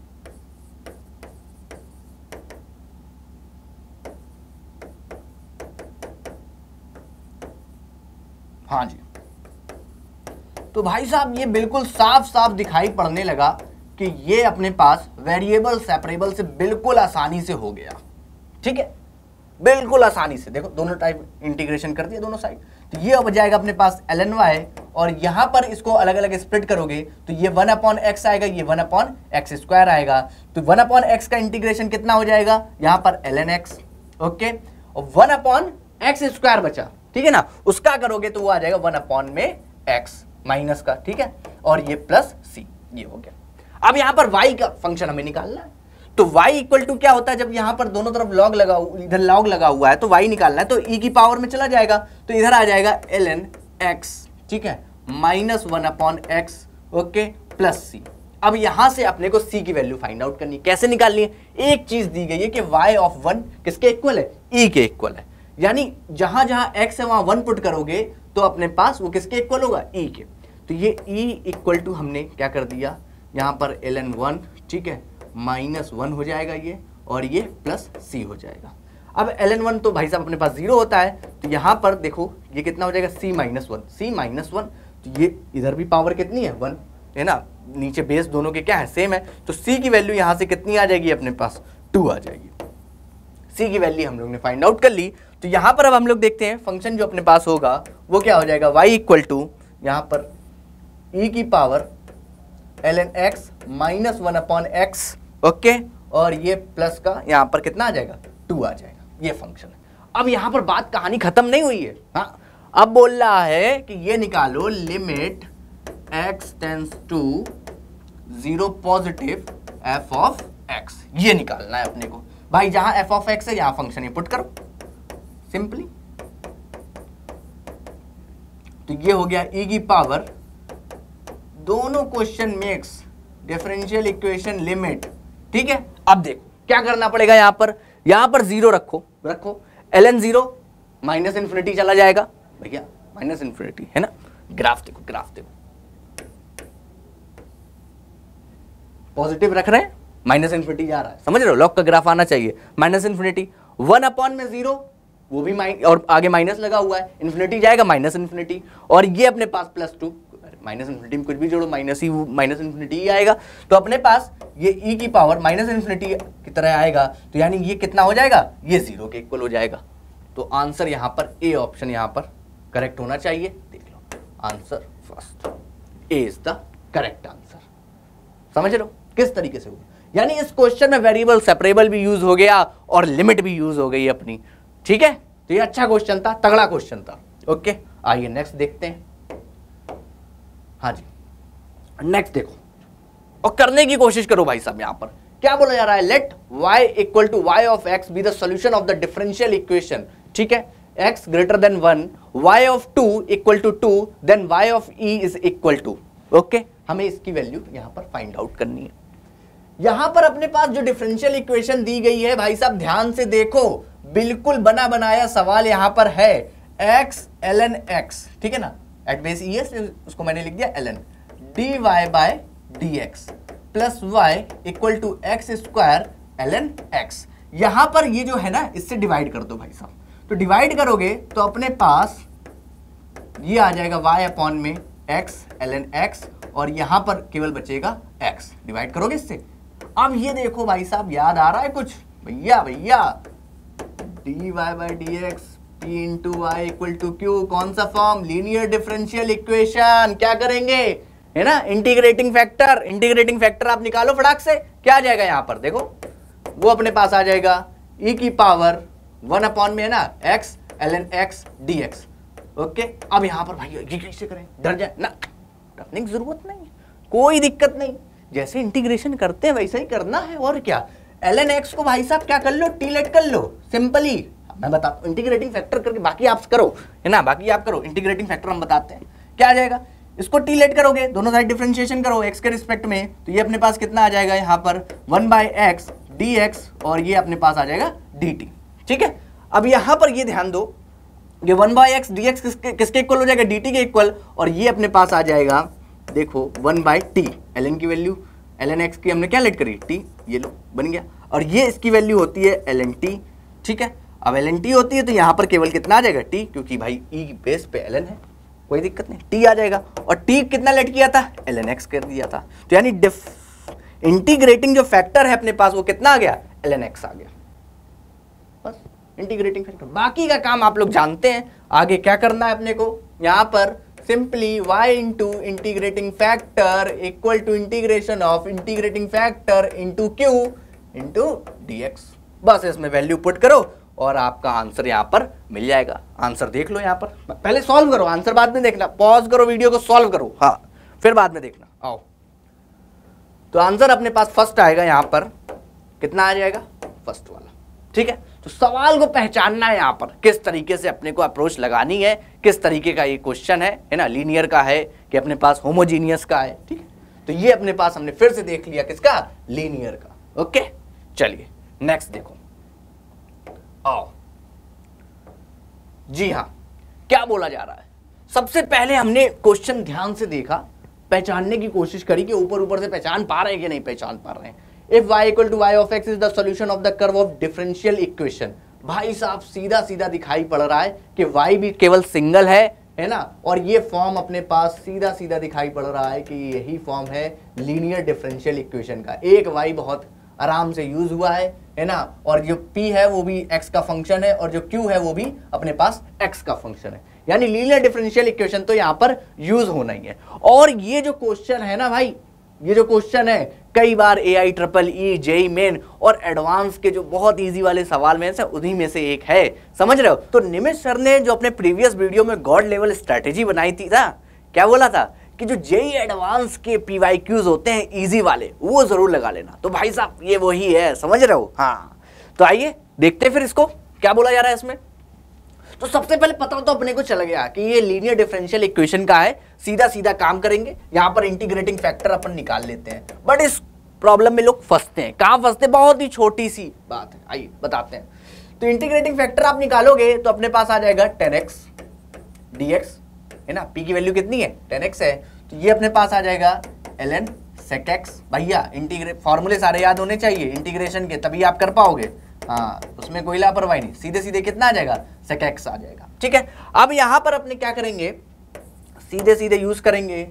हाँ जी, तो भाई साहब ये बिल्कुल साफ साफ दिखाई पड़ने लगा कि ये अपने पास वेरिएबल सेपरेबल से बिल्कुल आसानी से हो गया। ठीक है, बिल्कुल आसानी से, देखो दोनों टाइप इंटीग्रेशन कर दिया दोनों साइड, तो ये अब जाएगा अपने पास एल एन वाई, और यहां पर इसको अलग अलग स्प्लिट करोगे तो ये वन अपॉन एक्स आएगा, ये वन अपॉन एक्स स्क्वायर आएगा। तो वन अपॉन एक्स का इंटीग्रेशन कितना हो जाएगा, यहां पर एल एन एक्स, ओके, और वन अपॉन एक्स स्क्वायर बचा, ठीक है ना, उसका करोगे तो वो आ जाएगा वन अपॉन में एक्स माइनस का, ठीक है, और ये प्लस सी, ये हो गया। अब यहां पर y का फंक्शन हमें निकालना है, तो y इक्वल टू क्या होता है, जब यहां पर दोनों तरफ लॉग लगा, इधर लॉग लगा हुआ है तो y निकालना है, तो e की पावर में चला जाएगा, तो इधर आ जाएगा एल एन एक्स, ठीक है, minus one upon x, okay, plus सी। अब यहां से अपने को c की वैल्यू फाइंड आउट करनी है, कैसे निकालनी है, एक चीज दी गई है कि y ऑफ वन किसके इक्वल है, e के इक्वल है, यानी जहां जहां x है वहां वन पुट करोगे तो अपने पास वो किसके इक्वल होगा, e के। तो ये e इक्वल टू हमने क्या कर दिया, यहाँ पर एल एन वन, ठीक है, माइनस वन हो जाएगा ये, और ये प्लस सी हो जाएगा। अब एल एन वन तो भाई साहब अपने पास जीरो होता है, तो यहाँ पर देखो ये कितना हो जाएगा, c minus one, c minus one, तो ये इधर भी पावर कितनी है, वन, है ना, नीचे बेस दोनों के क्या है, सेम है, तो सी की वैल्यू यहाँ से कितनी आ जाएगी अपने पास, टू आ जाएगी। सी की वैल्यू हम लोग ने फाइंड आउट कर ली। तो यहाँ पर अब हम लोग देखते हैं फंक्शन जो अपने पास होगा वो क्या हो जाएगा, y इक्वल टू यहाँ पर e की power l N x minus one upon x, okay, और ये प्लस का यहाँ पर कितना आ जाएगा, टू आ जाएगा, ये फंक्शन है। अब यहाँ पर बात कहानी खत्म नहीं हुई है, हाँ, अब बोल रहा है कि ये निकालो limit x tends to zero positive f of x, ये निकालना है अपने को भाई, जहां f ऑफ x है यहां फंक्शन ये पुट करो सिंपली, तो ये हो गया e की पावर, दोनों question mix differential equation limit, ठीक है। अब देखो क्या करना पड़ेगा, यहां पर यहां पर जीरो रखो रखो l n zero, minus infinity चला जाएगा भैया, माइनस इन्फिनिटी, है ना, ग्राफ देखो ग्राफ देखो, पॉजिटिव रख रहे हैं, माइनस इन्फिनिटी जा रहा है, समझ रहे हो, लॉग का ग्राफ आना चाहिए, माइनस इन्फिनिटी, वन अपॉन में जीरो, वो भी माइन और आगे माइनस लगा हुआ है, इन्फिनिटी जाएगा माइनस इन्फिनिटी, और ये अपने पास प्लस टू, माइनस इन्फिनिटी में कुछ भी जोड़ो माइनस ही माइनस इन्फिनिटी ही आएगा, तो अपने पास ये e की पावर माइनस इन्फिनिटी की तरह आएगा, तो यानी ये कितना हो जाएगा, ये जीरो के इक्वल हो जाएगा। तो आंसर यहाँ पर ए ऑप्शन यहाँ पर करेक्ट होना चाहिए, देख लो answer first, A is the correct answer. समझ लो किस तरीके से हुआ, यानी इस क्वेश्चन में वेरिएबल सेपरेबल भी यूज हो गया और लिमिट भी यूज हो गई अपनी, ठीक है। तो ये अच्छा क्वेश्चन था, तगड़ा क्वेश्चन था, ओके। आइए नेक्स्ट देखते हैं, हाँ जी नेक्स्ट देखो और करने की कोशिश करो भाई साहब। यहां पर क्या बोला जा रहा है, let y equal to y of x be the solution of the differential equation, ठीक है, x greater than one, y of two equal to two, then y of e is equal to, okay. हमें इसकी value यहां पर find out करनी है। यहां पर अपने पास जो डिफरेंशियल इक्वेशन दी गई है भाई साहब ध्यान से देखो, बिल्कुल बना बनाया सवाल यहां पर है, x ln x, ठीक है ना, एट बेस ई एस, उसको मैंने लिख दिया ln d y by d x plus y equal to x square ln x। यहां पर ये जो है ना इससे डिवाइड कर दो भाई साहब, तो डिवाइड करोगे तो अपने पास ये आ जाएगा y अपॉन में x ln x, और यहां पर केवल बचेगा x, डिवाइड करोगे इससे। अब ये देखो भाई साहब, याद आ रहा है कुछ भैया भैया, dy by d x p into y equal to q, कौन सा फॉर्म, लीनियर डिफरेंशियल इक्वेशन। क्या करेंगे, है ना, इंटीग्रेटिंग फैक्टर, इंटीग्रेटिंग फैक्टर आप निकालो फटाक से, क्या आ जाएगा यहां पर देखो, वो अपने पास आ जाएगा e की पावर वन अपॉन में है ना x ln x dx। Okay, अब यहां पर भाई ये कैसे करें, डर जाए ना, डरने की जरूरत नहीं है, कोई दिक्कत नहीं, जैसे इंटीग्रेशन करते हैं वैसे ही करना है। और क्या, ln x को भाई साहब क्या कर लो, टी लेट कर लो, सिंपली मैं बताता हूं, इंटीग्रेटिंग फैक्टर करके बाकी आप करो, है ना, बाकी आप करो, इंटीग्रेटिंग फैक्टर हम बताते हैं क्या आ जाएगा। इसको टी लेट करोगे, दोनों साइड डिफरेंशिएशन करो x के रिस्पेक्ट में, तो ये अपने पास कितना आ जाएगा यहाँ पर one by x d x, और ये अपने पास आ जाएगा डी टी। ठीक है, अब यहाँ पर ये ध्यान दो, ये one by x d x किसके किसके इक्वल हो जाएगा, डी टी के इक्वल, और ये अपने पास आ जाएगा देखो one by t, l n की वैल्यू, एल एन एक्स की हमने क्या लेट करी, टी, ये लो बन गया, और ये इसकी वैल्यू होती है एल एन टी। ठीक है, अब एल एन टी होती है तो यहाँ पर केवल कितना आ जाएगा, टी, क्योंकि भाई ई बेस पे एल एन है, कोई दिक्कत नहीं, टी आ जाएगा, और टी कितना लेट किया था, एल एन एक्स कर दिया था, तो यानी इंटीग्रेटिंग जो फैक्टर है अपने पास वो कितना आ गया, एल एन एक्स आ गया, बस इंटीग्रेटिंग फैक्टर। बाकी का काम आप लोग जानते हैं, आगे क्या करना है अपने को, यहाँ पर simply y into integrating factor equal to integration of integrating factor into q into d x, बस इसमें वैल्यू पुट करो और आपका आंसर यहाँ पर मिल जाएगा। आंसर देख लो यहाँ पर, पहले सॉल्व करो, आंसर बाद में देखना, पॉज करो वीडियो को, सॉल्व करो, हाँ फिर बाद में देखना। आओ, तो आंसर अपने पास फर्स्ट आएगा, यहाँ पर कितना आ जाएगा, फर्स्ट वाला। ठीक है, तो सवाल को पहचानना है यहाँ पर, किस तरीके से अपने को अप्रोच लगानी है, किस तरीके का ये क्वेश्चन है, है ना, लीनियर का है कि अपने पास होमोजीनियस का है। ठीक है, तो ये अपने पास हमने फिर से देख लिया किसका, लीनियर का। ओके, चलिए नेक्स्ट देखो, आओ जी हाँ, क्या बोला जा रहा है। सबसे पहले हमने क्वेश्चन ध्यान से देखा, पहचानने की कोशिश करी कि ऊपर ऊपर से पहचान पा रहे हैं कि नहीं पहचान पा रहे हैं। If y equal to y of x is the solution of the curve of differential equation, भाई साहब सीधा सीधा दिखाई पड़ रहा है कि y भी केवल सिंगल है, है ना, और ये फॉर्म अपने पास सीधा सीधा दिखाई पड़ रहा है कि यही फॉर्म है लीनियर डिफरेंशियल इक्वेशन का। एक y बहुत आराम से यूज हुआ है, है ना, और जो p है वो भी x का फंक्शन है, और जो q है वो भी अपने पास x का फंक्शन है, यानी लीनियर डिफरेंशियल इक्वेशन तो यहाँ पर यूज होना ही है। और ये जो क्वेश्चन है ना भाई, ये जो क्वेश्चन है कई बार A I triple E JEE Main और एडवांस के जो बहुत इजी वाले सवाल में से उन्हीं में से एक है, समझ रहे हो। तो निमित सर ने जो अपने प्रीवियस वीडियो में गॉड लेवल स्ट्रेटेजी बनाई थी था, क्या बोला था कि जो जेई एडवांस के पीवाई क्यूज होते हैं इजी वाले, वो जरूर लगा लेना। तो भाई साहब ये वही है, समझ रहे हो। हाँ, तो आइए देखते हैं फिर इसको क्या बोला जा रहा है इसमें। तो सबसे पहले पता तो अपने को चल गया कि ये लीनियर डिफरेंशियल इक्वेशन का है, सीधा सीधा काम करेंगे, यहाँ पर इंटीग्रेटिंग फैक्टर अपन निकाल लेते हैं। बट इस प्रॉब्लम में लोग फंसते हैं, कहाँ फंसते हैं, बहुत ही छोटी सी बात है, आइए बताते हैं। तो इंटीग्रेटिंग फैक्टर आप निकालोगे तो अपने पास आ जाएगा टेन एक्स डी एक्स, है ना, p की वैल्यू कितनी है, टेन एक्स है, तो ये अपने पास आ जाएगा ln sec x। भैया इंटीग्रेट फॉर्मूले सारे याद होने चाहिए इंटीग्रेशन के, तभी आप कर पाओगे, हाँ उसमें कोई लापरवाही नहीं, सीधे सीधे कितना आ जाएगा, sec x आ जाएगा। ठीक है, अब यहां पर अपने क्या करेंगे, सीधे सीधे यूज करेंगे,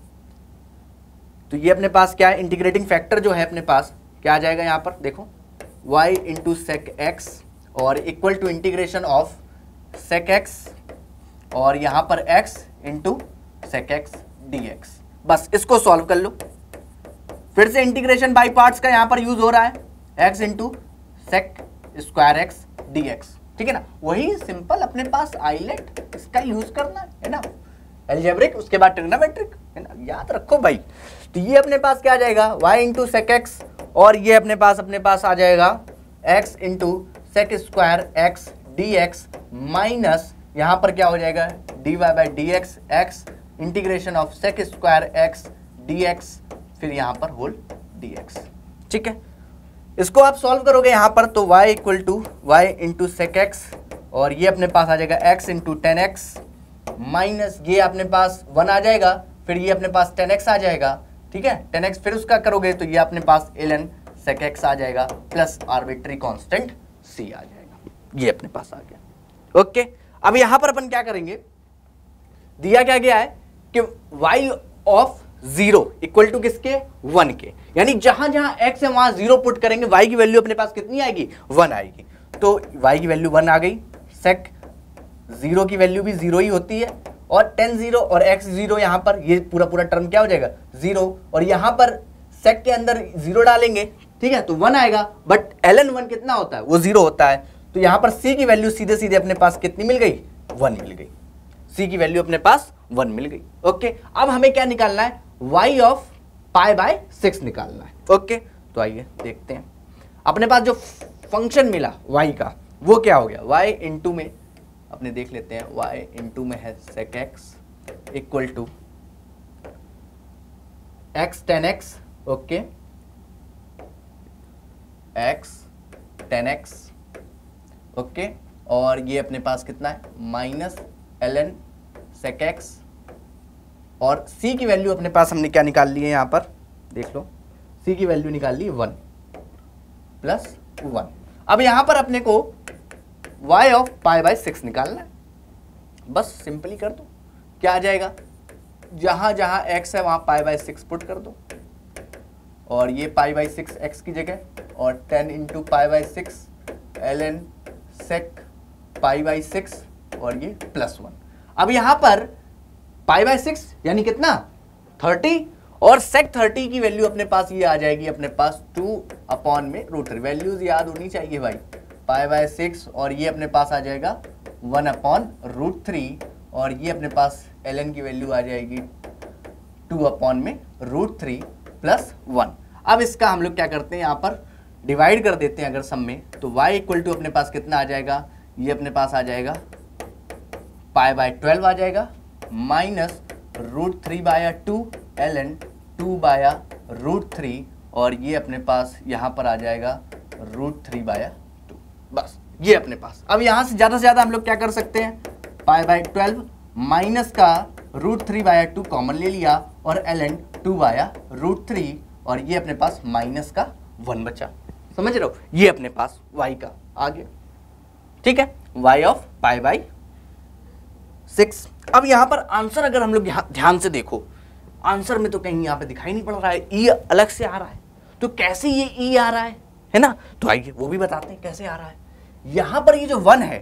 तो ये अपने पास क्या है, इंटीग्रेटिंग फैक्टर जो है अपने पास क्या आ जाएगा, यहां पर देखो y इंटू सेक एक्स और equal to integration of sec x और यहां पर x into sec x d x. बस इसको सॉल्व कर लो, फिर से इंटीग्रेशन बाई पार्ट्स का यहां पर यूज हो रहा है, x into sec square x d x. ठीक है ना, वही सिंपल अपने पास आइलेट इसका यूज करना है ना, एल्जेब्रिक उसके बाद ट्रिग्नोमेट्रिक, है ना, याद रखो भाई। तो ये अपने पास क्या आ जाएगा, y इंटू सेक एक्स और ये अपने पास अपने पास आ जाएगा x into sec square x d x minus यहाँ पर क्या हो जाएगा, d y by d x x integration of sec square x d x, फिर यहाँ पर होल डी एक्स। ठीक है, इसको आप सॉल्व करोगे यहाँ पर तो y equal to y into sec x और ये अपने पास आ जाएगा x into tan x minus ये अपने पास वन आ जाएगा, फिर ये अपने पास टेन एक्स आ जाएगा। ठीक है, टेन एक्स फिर उसका करोगे तो ये अपने पास ln sec x आ जाएगा प्लस आर्बिट्री कांस्टेंट c आ जाएगा, ये अपने पास आ गया। ओके, अब यहां पर अपन क्या करेंगे, दिया क्या गया है कि y of zero equal to किसके, वन के, यानी जहां जहां x है वहां जीरो पुट करेंगे, y की वैल्यू अपने पास कितनी आएगी, वन आएगी। तो y की वैल्यू वन आ गई, सेक जीरो की वैल्यू भी जीरो ही होती है, और टेन जीरो और x जीरो, यहाँ पर ये पूरा पूरा टर्म क्या हो जाएगा, जीरो, और यहाँ पर सेक के अंदर जीरो डालेंगे, ठीक है, तो वन आएगा, बट ln वन कितना होता है, वो जीरो होता है। तो यहाँ पर c की वैल्यू सीधे सीधे अपने पास कितनी मिल गई, वन मिल गई, c की वैल्यू अपने पास वन मिल गई। ओके, अब हमें क्या निकालना है, y of pi by six निकालना है। ओके, तो आइए देखते हैं अपने पास जो फंक्शन मिला y का वो क्या हो गया, y इंटू में अपने देख लेते हैं, y इंटू में है sec x equal to x tan x, okay, x tan x, okay, और ये अपने पास कितना है, माइनस ln sec x, और c की वैल्यू अपने पास हमने क्या निकाल ली है, यहाँ पर देख लो, c की वैल्यू निकाल ली वन प्लस वन। अब यहाँ पर अपने को y of pi by six निकालना है, बस सिंपली कर दो, क्या आ जाएगा, जहां जहां x है वहां पाई बाय सिक्स पुट कर दो, और ये पाई बाय सिक्स एक्स की जगह, और tan into pi by six ln sec pi by six, और ये प्लस वन। अब यहाँ पर पाई बाय सिक्स यानी कितना, थर्टी, और सेक थर्टी की वैल्यू अपने पास ये आ जाएगी अपने पास टू अपॉन में रूट थ्री, वैल्यूज याद होनी चाहिए भाई, पाई बाय सिक्स, और ये अपने पास आ जाएगा वन अपॉन रूट थ्री, और ये अपने पास ln की वैल्यू आ जाएगी टू अपॉन में रूट थ्री प्लस वन। अब इसका हम लोग क्या करते हैं, यहाँ पर डिवाइड कर देते हैं अगर सम में, तो y इक्वल टू अपने पास कितना आ जाएगा, ये अपने पास आ जाएगा पाई बाय ट्वेल्व आ जाएगा, minus root three by two ln two by root three, और ये अपने पास यहाँ पर आ जाएगा रूट थ्री बाय टू, बस ये अपने पास। अब यहाँ से ज़्यादा से ज़्यादा हम लोग क्या कर सकते हैं, पाई बाय ट्वेल्व माइनस का root three by two common ले लिया, और ln two by root three, और ये अपने पास माइनस का वन बचा, समझ रहे हो, ये अपने पास y का आ गया, ठीक है, y of pi by six. अब यहाँ पर आंसर अगर हम लोग यहाँ ध्यान से देखो, आंसर में तो कहीं यहाँ पे दिखाई नहीं पड़ रहा है, ई अलग से आ रहा है, तो कैसे ये ई आ रहा है, है ना, तो आइए वो भी बताते हैं कैसे आ रहा है। यहाँ पर ये जो वन है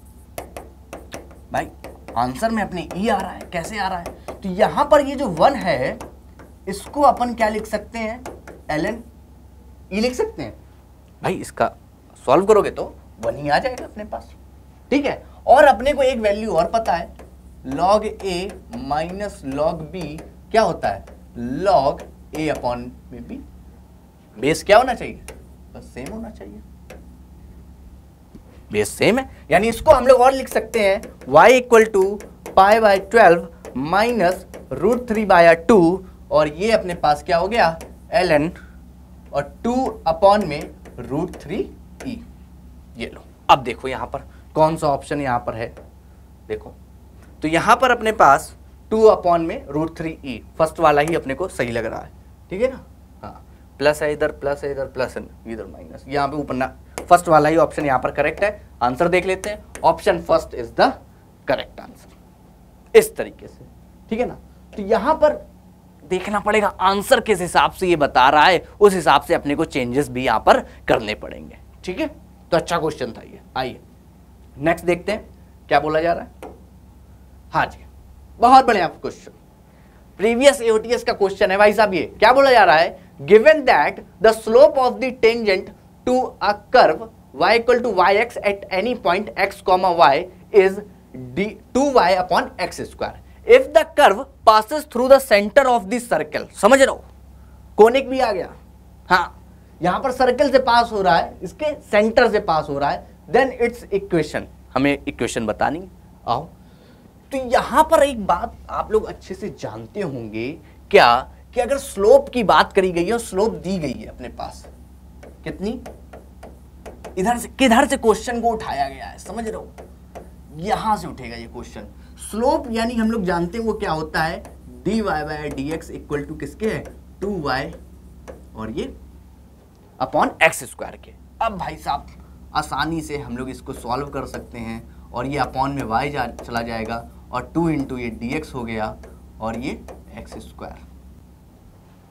भाई, आंसर में अपने ई आ रहा है, कैसे आ रहा है, तो यहाँ पर ये जो वन है इसको अपन क्या लिख सकते हैं, ln ई लिख सकते हैं भाई, इसका सॉल्व करोगे तो वन ही आ जाएगा अपने पास, ठीक है। और अपने को एक वैल्यू और पता है, log a माइनस log b क्या होता है, log a अपॉन में b, बेस क्या होना चाहिए, बस सेम होना चाहिए, बेस सेम है, यानी इसको हम लोग और लिख सकते हैं y equal to pi by twelve minus root three by two, और ये अपने पास क्या हो गया ln, और टू अपॉन में रूट थ्री ई। ये लो, अब देखो यहाँ पर कौन सा ऑप्शन यहाँ पर है, देखो तो यहाँ पर अपने पास टू अपॉन में रूट थ्री ई, फर्स्ट वाला ही अपने को सही लग रहा है, ठीक है ना, हाँ, प्लस है इधर, प्लस है इधर, प्लस है इधर माइनस, यहाँ पे ऊपर ना, फर्स्ट वाला ही ऑप्शन यहाँ पर करेक्ट है। आंसर देख लेते हैं, option first is the correct answer, इस तरीके से, ठीक है ना। तो यहाँ पर देखना पड़ेगा आंसर किस हिसाब से ये बता रहा है, उस हिसाब से अपने को चेंजेस भी यहाँ पर करने पड़ेंगे, ठीक है। तो अच्छा क्वेश्चन था ये। आइए नेक्स्ट देखते हैं क्या बोला जा रहा है। हाँ जी, बहुत बढ़िया क्वेश्चन, प्रीवियस एओटीएस का क्वेश्चन है भाई साहब। ये क्या बोला जा रहा है, given that the slope of the tangent to a curve y equal to y x at any point x comma y is d two y upon x square if the curve passes through the centre of the circle. समझ रहे हो, conic भी आ गया, हाँ, यहां पर circle से पास हो रहा है, इसके सेंटर से पास हो रहा है, देन इट्स इक्वेशन, हमें इक्वेशन बतानी। आओ, तो यहां पर एक बात आप लोग अच्छे से जानते होंगे क्या, कि अगर स्लोप की बात करी गई है, स्लोप दी गई है अपने पास कितनी, इधर से किधर से क्वेश्चन को उठाया गया है, समझ रहे हो, यहां से उठेगा ये क्वेश्चन। स्लोप यानी हम लोग जानते हैं वो क्या होता है, d y by d x equal to किसके है, टू वाई और ये अपॉन एक्स स्क्वायर के। अब भाई साहब आसानी से हम लोग इसको सॉल्व कर सकते हैं, और ये अपॉन में y जा चला जाएगा, और टू इंटू ये डी एक्स हो गया, और ये एक्स स्क्वायर,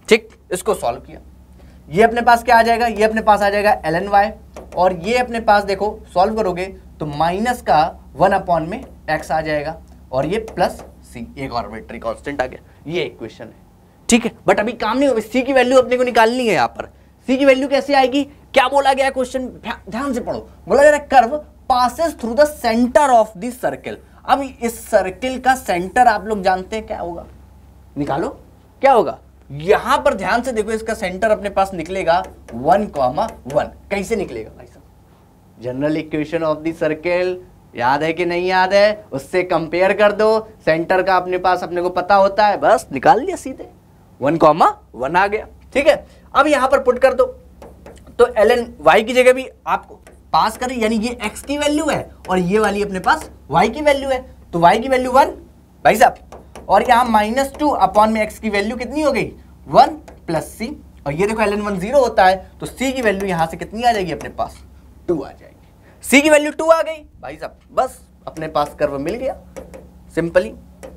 ठीक, इसको सॉल्व किया, ये अपने पास क्या आ जाएगा, ये अपने पास आ जाएगा एल एन वाई, और ये अपने पास देखो सॉल्व करोगे तो माइनस का वन अपॉन में एक्स आ जाएगा, और ये प्लस सी, एक आर्बिट्रेरी कांस्टेंट आ गया, ये इक्वेशन है। ठीक है, बट अभी काम नहीं होगा, सी की वैल्यू अपने को निकालनी है। यहाँ पर सी की वैल्यू कैसे आएगी, क्या बोला गया क्वेश्चन, ध्यान से पढ़ो, बोला जा रहा है curve passes through the centre of the circle. अब इस सर्किल का सेंटर आप लोग जानते हैं क्या होगा, निकालो क्या होगा। यहां पर ध्यान से देखो, इसका सेंटर अपने पास निकलेगा वन कॉमा वन। कैसे निकलेगा भाई साहब, general equation of the circle याद है कि नहीं याद है, उससे कंपेयर कर दो, सेंटर का अपने पास अपने को पता होता है, बस निकाल लिया सीधे, वन कॉमा वन आ गया। ठीक है, अब यहां पर पुट कर दो, तो एल एन वाई की जगह भी आपको पास करें, यानी ये x की वैल्यू है और ये वाली अपने पास y की वैल्यू है, तो y की वैल्यू वन भाई साहब, और यहाँ माइनस टू अपॉन में x की वैल्यू कितनी हो गई, वन प्लस सी, और ये देखो एल एन वन जीरो होता है, तो c की वैल्यू यहाँ से कितनी आ जाएगी अपने पास, टू आ जाएगी। c की वैल्यू टू आ गई भाई साहब, बस अपने पास कर्व मिल गया सिंपली,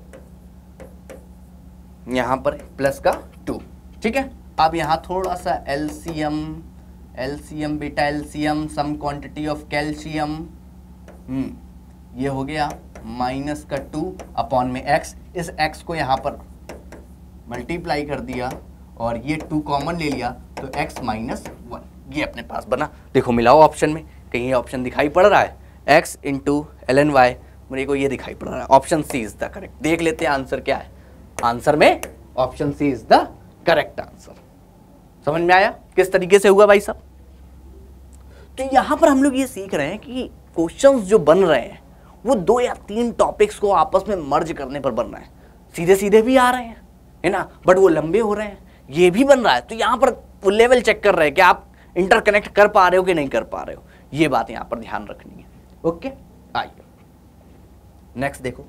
यहाँ पर प्लस का टू। ठीक है, अब यहाँ थोड़ा सा LCM LCM beta LCM some quantity of calcium, hmm ये हो गया माइनस का टू अपॉन में एक्स, इस एक्स को यहाँ पर मल्टीप्लाई कर दिया और ये टू कॉमन ले लिया, तो एक्स माइनस वन, ये अपने पास बना। देखो मिलाओ ऑप्शन में, कहीं ये ऑप्शन दिखाई पड़ रहा है, x into L N Y, मेरे को ये दिखाई पड़ रहा है, option C is the correct. देख लेते हैं आंसर क्या है, आंसर में option C is the correct answer. समझ में आया किस तरीके से हुआ भाई साहब। तो यहां पर हम लोग ये सीख रहे हैं कि क्वेश्चंस जो बन रहे हैं वो दो या तीन टॉपिक्स को आपस में मर्ज करने पर बन रहे हैं, सीधे सीधे भी आ रहे हैं है ना, बट वो लंबे हो रहे हैं, ये भी बन रहा है, तो यहां पर वो लेवल चेक कर रहे हैं कि आप इंटरकनेक्ट कर पा रहे हो कि नहीं कर पा रहे हो, ये बात यहां पर ध्यान रखनी है। ओके, आइए नेक्स्ट देखो,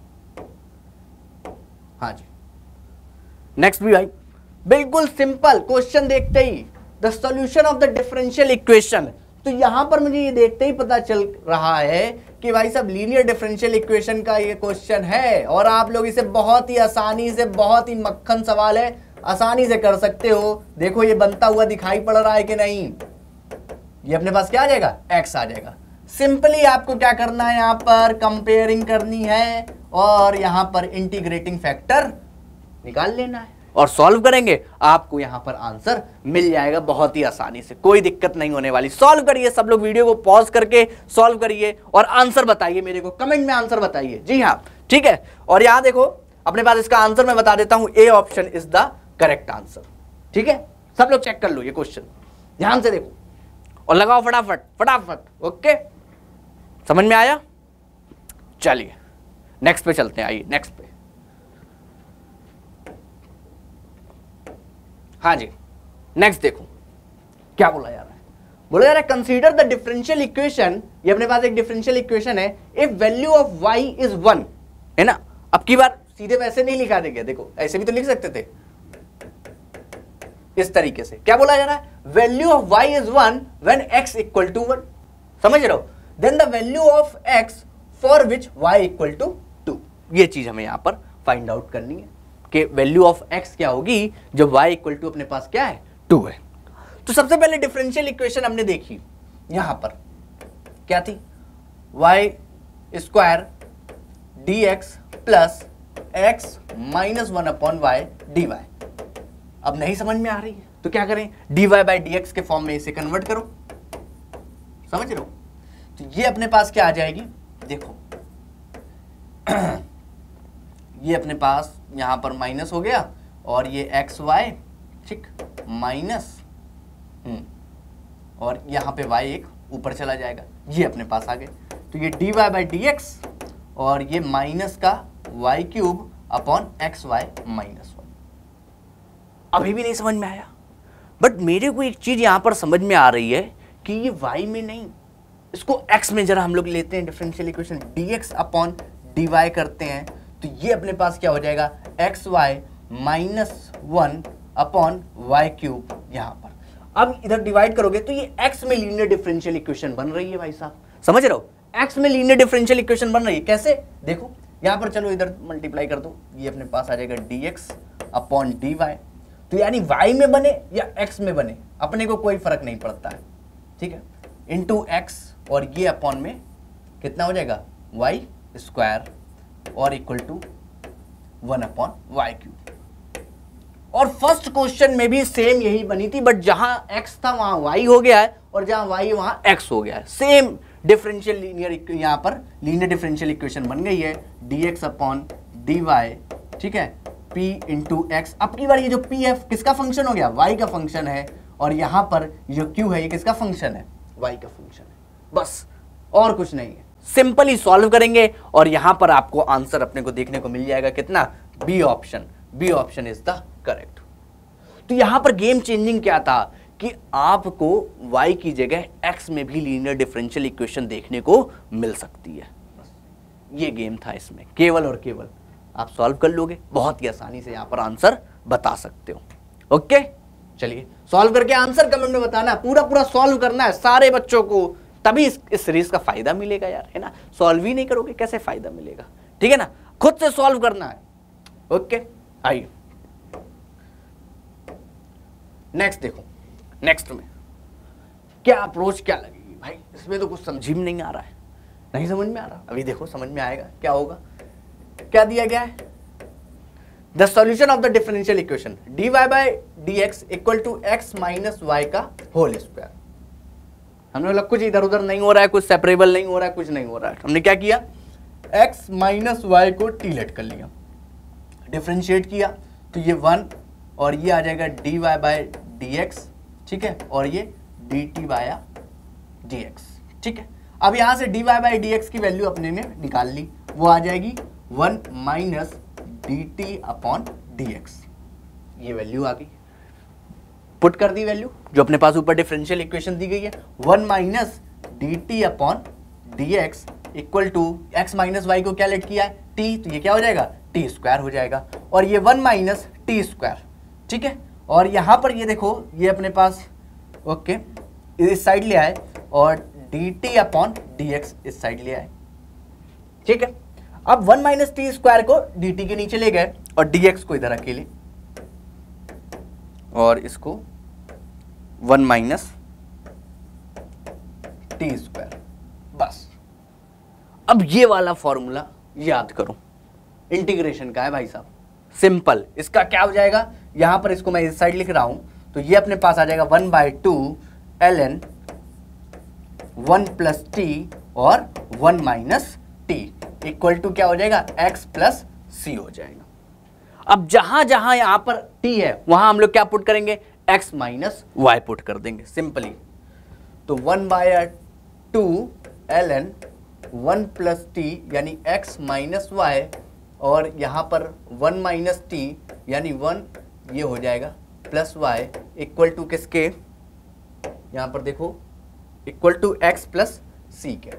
हाँ जी नेक्स्ट भी भाई बिल्कुल सिंपल क्वेश्चन देखते ही, the solution of the differential equation. तो यहां पर मुझे ये देखते ही पता चल रहा है कि भाई साहब लीनियर डिफरेंशियल इक्वेशन का ये क्वेश्चन है, और आप लोग इसे बहुत ही आसानी से, बहुत ही मक्खन सवाल है, आसानी से कर सकते हो। देखो ये बनता हुआ दिखाई पड़ रहा है कि नहीं, ये अपने पास क्या आ जाएगा, x आ जाएगा। सिंपली आपको क्या करना है, यहां पर कंपेयरिंग करनी है और यहां पर इंटीग्रेटिंग फैक्टर निकाल लेना है, और सॉल्व करेंगे, आपको यहां पर आंसर मिल जाएगा बहुत ही आसानी से, कोई दिक्कत नहीं होने वाली। सॉल्व करिए सब लोग, वीडियो को पॉज करके सॉल्व करिए और आंसर बताइए मेरे को, कमेंट में आंसर बताइए। जी हाँ ठीक है, और यहां देखो अपने पास इसका आंसर मैं बता देता हूं, A option is the correct answer. ठीक है, सब लोग चेक कर लो ये क्वेश्चन, ध्यान से देखो और लगाओ फटाफट फटाफट। ओके, समझ में आया, चलिए नेक्स्ट पे चलते हैं, आइए नेक्स्ट पे। हाँ जी नेक्स्ट देखो क्या बोला जा रहा है, बोला जा रहा है कंसीडर द डिफरेंशियल इक्वेशन, ये अपने पास एक डिफरेंशियल इक्वेशन है, if value of y is one, है ना। अब की बार सीधे वैसे नहीं लिखा देंगे, देखो ऐसे भी तो लिख सकते थे इस तरीके से। क्या बोला जा रहा है, value of y is one when x equal to one, समझ रहे हो, then the value of x for which y equal to two, ये चीज हमें यहां पर फाइंड आउट करनी है कि वैल्यू ऑफ x क्या होगी जब y इक्वल टू अपने पास क्या है, टू है। तो सबसे पहले डिफरेंशियल इक्वेशन हमने देखी, यहां पर क्या थी, y square d x plus x minus one upon y d y. अब नहीं समझ में आ रही है तो क्या करें, d y by d x के फॉर्म में इसे कन्वर्ट करो, समझ रहे हो। तो ये अपने पास क्या आ जाएगी, देखो ये अपने पास यहां पर माइनस हो गया और ये एक्स वाई, ठीक, माइनस हम्म और यहां पे y एक ऊपर चला जाएगा, ये अपने पास आ गए। तो ये d y by d x और ये माइनस का y cube upon x y minus one. अभी भी नहीं समझ में आया, बट मेरे को एक चीज यहां पर समझ में आ रही है कि ये y में नहीं, इसको x में जरा हम लोग लेते हैं differential equation, dx upon dy करते हैं, तो ये अपने पास क्या हो जाएगा, x y minus one upon y cube यहां पर। अब इधर डिवाइड करोगे तो ये x में लीनियर डिफरेंशियल इक्वेशन बन रही है भाई साहब, समझ रहे हो, x में लीनियर डिफरेंशियल इक्वेशन बन रही है। कैसे, देखो यहां पर चलो इधर मल्टीप्लाई कर दो, ये अपने पास आ जाएगा dx अपॉन dy, तो यानी y में बने या x में बने अपने को कोई फर्क नहीं पड़ता है, ठीक है, इंटू एक्स और ये अपॉन में कितना हो जाएगा वाई स्क्वायर और equal to one upon y cube. और फर्स्ट क्वेश्चन में भी सेम यही बनी थी, बट जहां x था वहां y हो गया है और जहां y वहां x हो गया है। सेम डिफरेंशियल लीनियर, यहां पर लीनियर डिफरेंशियल इक्वेशन बन गई है dx अपॉन dy, ठीक है, p इंटू एक्स। अब की बार ये जो p है किसका फंक्शन हो गया, y का फंक्शन है, और यहां पर जो q है ये किसका फंक्शन है, y का फंक्शन है, बस और कुछ नहीं है। सिंपली सॉल्व करेंगे और यहां पर आपको आंसर अपने को देखने को मिल जाएगा कितना, B option, B option is the correct. तो यहां पर गेम चेंजिंग क्या था कि आपको y की जगह x में भी लीनियर डिफरेंशियल इक्वेशन देखने को मिल सकती है। ये गेम था, इसमें केवल और केवल आप सॉल्व कर लोगे, बहुत ही आसानी से यहां पर आंसर बता सकते हो। ओके, चलिए सॉल्व करके आंसर कमेंट में बताना, पूरा पूरा सॉल्व करना है सारे बच्चों को, तभी इस, इस सीरीज का फायदा मिलेगा यार, है ना। सॉल्व ही नहीं करोगे कैसे फायदा मिलेगा, ठीक है ना, खुद से सॉल्व करना है। ओके, आइए नेक्स्ट देखो, नेक्स्ट में क्या अप्रोच क्या लगेगी भाई, इसमें तो कुछ समझ में नहीं आ रहा है, नहीं समझ में आ रहा, अभी देखो समझ में आएगा क्या होगा। क्या दिया गया है, the solution of the differential equation dy bye dx equal to x minus y का होल स्क्वायर। हमने बोला कुछ इधर उधर नहीं हो रहा है, कुछ सेपरेबल नहीं हो रहा है, कुछ नहीं हो रहा है, हमने क्या किया, x माइनस वाई को टी लेट कर लिया, डिफरेंशिएट किया, तो ये वन और ये आ जाएगा dy बाय dx, ठीक है, और ये dt बाया dx, ठीक है। अब यहां से dy बाय dx की वैल्यू अपने ने निकाल ली, वो आ जाएगी one minus d t upon d x, ये वैल्यू आ गई, पुट कर दी वैल्यू जो अपने पास ऊपर डिफरेंशियल इक्वेशन दी गई है, one minus d t upon d x equal to x minus y को क्या लेट किया है टी, तो ये क्या हो जाएगा टी स्क्वायर हो जाएगा, और ये वन माइनस टी स्क्वायर, ठीक है। और यहां पर ये देखो ये अपने पास ओके इस साइड ले आए और d t upon d x इस साइड ले आए, ठीक है। अब वन माइनस टी स्क्वायर को डी टी के नीचे ले गए और डी एक्स को इधर अकेले, और इसको वन माइनस टी स्क्वायर, बस। अब ये वाला फॉर्मूला याद करो, इंटीग्रेशन का है भाई साहब, सिंपल। इसका क्या हो जाएगा, यहां पर इसको मैं इस साइड लिख रहा हूं, तो ये अपने पास आ जाएगा one by two L N one plus T और one minus T equal to क्या हो जाएगा x प्लस सी हो जाएगा। अब जहां जहां यहां पर t है वहां हम लोग क्या पुट करेंगे, x माइनस वाई पुट कर देंगे सिंपली। तो one by two L N one plus T यानी x माइनस वाई, और यहां पर वन माइनस टी यानी वन, ये हो जाएगा प्लस वाई इक्वल टू किसके, यहां पर देखो equal to x plus C के,